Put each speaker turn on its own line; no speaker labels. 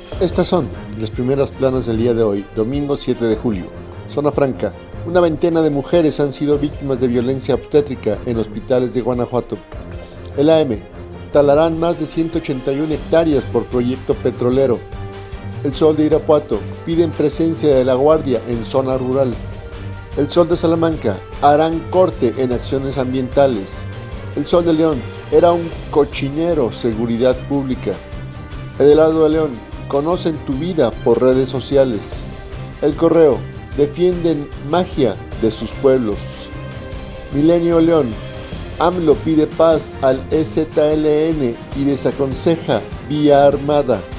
Estas son las primeras planas del día de hoy, domingo 7 de julio. Zona Franca. Una veintena de mujeres han sido víctimas de violencia obstétrica en hospitales de Guanajuato. El AM. Talarán más de 181 hectáreas por proyecto petrolero. El Sol de Irapuato. Piden presencia de la Guardia en zona rural. El Sol de Salamanca. Harán corte en acciones ambientales. El Sol de León. Era un cochinero, seguridad pública. El Heraldo de León. Conocen tu vida por redes sociales. El Correo. Defienden magia de sus pueblos. Milenio León. AMLO pide paz al EZLN y desaconseja vía armada.